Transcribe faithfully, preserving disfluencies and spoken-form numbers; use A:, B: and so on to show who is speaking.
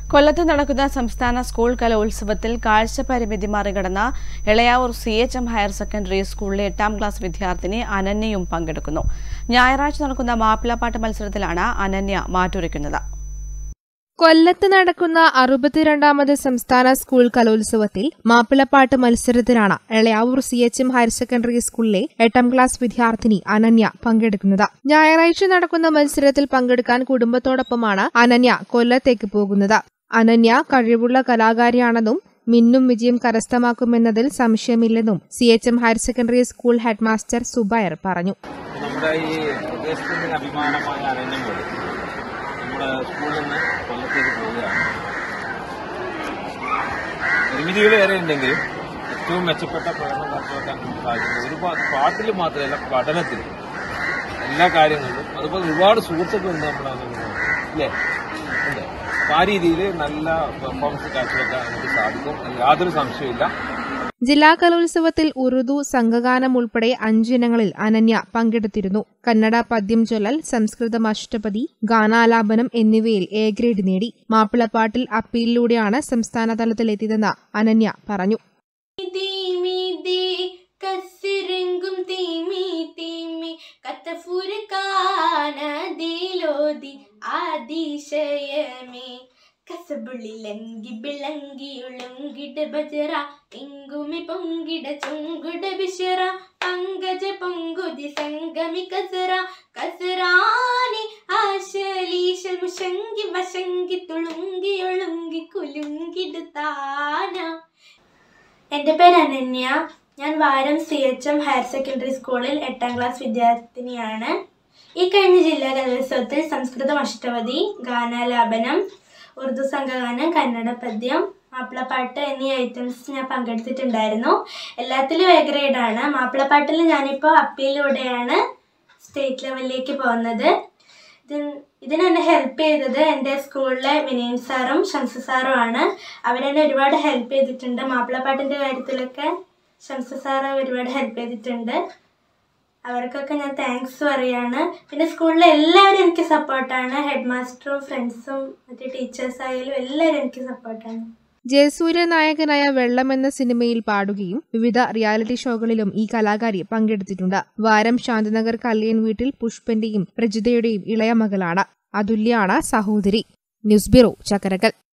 A: കൊല്ലത്ത് നടക്കുന്ന സംസ്ഥാന സ്കൂൾ കലോത്സവത്തിൽ കാഴ്ച പരിമിതി മറികടന്ന Elayavoor C H M higher secondary സ്കൂളിലെ എട്ടാം ക്ലാസ് വിദ്യാർത്ഥിനി അനന്യയും പങ്കെടുക്കുന്നു. ഞായറാഴ്ച നടക്കുന്ന മാപ്പിളപ്പാട്ട് മത്സരത്തിലാണ് അനന്യ മാറ്റുരയ്ക്കുന്നത്.
B: കൊല്ലത്ത് നടക്കുന്ന അറുപത്തിരണ്ടാമത് സംസ്ഥാന സ്കൂൾ കലോത്സവത്തിൽ മാപ്പിളപ്പാട്ട് മത്സരത്തിലാണ് Elayavoor C H M higher secondary സ്കൂളിലെ എട്ടാം ക്ലാസ് വിദ്യാർത്ഥിനി അനന്യ പങ്കെടുക്കുന്നത്. ഞായറാഴ്ച നടക്കുന്ന മത്സരത്തിൽ പങ്കെടുക്കാൻ കുടുംബത്തോടൊപ്പമാണ് അനന്യ കൊല്ലത്തേക്ക് പോകുന്നത്. അനന്യ കഴിവുള്ള കലാകാരിയാണെന്നും മിന്നും വിജയം കരസ്ഥമാക്കുമെന്നതിൽ സംശയമില്ലെന്നും C H M higher secondary school head master Zubair പറഞ്ഞു.
C: സ്കൂളിൽ നിന്ന് കൊല്ലത്തേക്ക് പോവുകയാണ്. പരിമിതികൾ ഏറെ ഉണ്ടെങ്കിലും ഏറ്റവും മെച്ചപ്പെട്ട പ്രകടനം കാഴ്ചവെക്കാൻ സാധിക്കുന്നത് ഒരുപാട് പാട്ടിൽ മാത്രമല്ല, പഠനത്തിൽ എല്ലാ കാര്യങ്ങളിലും. അതുപോലെ ഒരുപാട് സുഹൃത്തുക്കളുണ്ട് നമ്മുടെ അല്ലേ അല്ലേ അപ്പൊ ആ രീതിയിൽ നല്ല പെർഫോമൻസ് കാഴ്ചവെക്കാൻ നമുക്ക് സാധിക്കും, യാതൊരു സംശയമില്ല.
B: ജില്ലാ കലോത്സവത്തിൽ ഉറുദു സംഘഗാനം ഉൾപ്പെടെ അഞ്ചിനങ്ങളിൽ അനന്യ പങ്കെടുത്തിരുന്നു. കന്നഡ പദ്യം ചൊല്ലൽ, സംസ്കൃതം അഷ്ടപതി, ഗാനാലാപനം എന്നിവയിൽ എ ഗ്രേഡ് നേടി. മാപ്പിളപ്പാട്ടിൽ അപ്പീലിലൂടെയാണ് സംസ്ഥാന തലത്തിലെത്തിയതെന്ന് അനന്യ പറഞ്ഞു.
D: കസബുള്ളിലങ്കി ബിളങ്കിയുളങ്കിട ബജറ എങ്കുമി പൊങ്കിട ചുങ്കിട ബിഷറ പങ്കജ പൊങ്കുതി സംഗമി കസറ കസറാനി ആശലീശൽ മുഷങ്കി വശങ്കി തുളുങ്കി ഒളുങ്കി കുലുങ്കിടുത്താന. എൻ്റെ പേര് അനന്യ. ഞാൻ Varam C H M higher secondary സ്കൂളിൽ എട്ടാം ക്ലാസ് വിദ്യാർത്ഥിനിയാണ്. ഈ കഴിഞ്ഞ ജില്ലാ കലോത്സവത്തിൽ സംസ്കൃതം അഷ്ടപതി, ഗാനാലാപനം, ഉറുദു സംഘഗാനം, കന്നഡ പദ്യം, മാപ്പിളപ്പാട്ട് എന്നീ ഐറ്റംസ് ഞാൻ പങ്കെടുത്തിട്ടുണ്ടായിരുന്നു. എല്ലാത്തിലും എ ഗ്രേഡാണ്. മാപ്പിളപ്പാട്ടിൽ ഞാനിപ്പോൾ അപ്പീലിലൂടെയാണ് സ്റ്റേറ്റ് ലെവലിലേക്ക് പോകുന്നത്. ഇതിന് ഇതിനെന്നെ ഹെൽപ്പ് ചെയ്തത് എൻ്റെ സ്കൂളിലെ വിനയൻ സാറും ഷംസു സാറും ആണ്. അവരെന്നെ ഒരുപാട് ഹെൽപ്പ് ചെയ്തിട്ടുണ്ട്. മാപ്പിളപ്പാട്ടിൻ്റെ കാര്യത്തിലൊക്കെ ഷംസു സാറ് ഒരുപാട് ഹെൽപ്പ് ചെയ്തിട്ടുണ്ട്. അവർക്കൊക്കെ ഞാൻ താങ്ക്സ് പറയാണ്. പിന്നെ സ്കൂളിലെ എല്ലാവരും എനിക്ക് സപ്പോർട്ടാണ്. ഹെഡ് മാസ്റ്ററും ഫ്രണ്ട്സും മറ്റേ ടീച്ചേഴ്സ് ആയാലും എല്ലാവരും എനിക്ക് സപ്പോർട്ടാണ്.
B: ജയസൂര്യ നായകനായ വെള്ളം എന്ന സിനിമയിൽ പാടുകയും വിവിധ റിയാലിറ്റി ഷോകളിലും ഈ കലാകാരി പങ്കെടുത്തിട്ടുണ്ട്. വാരം ശാന്തിനഗർ കല്യാൺ വീട്ടിൽ പുഷ്പന്റെയും പ്രജിതയുടെയും ഇളയ മകളാണ്. അതുല്യാണ് സഹോദരി. News bureau, Chakkarakkal.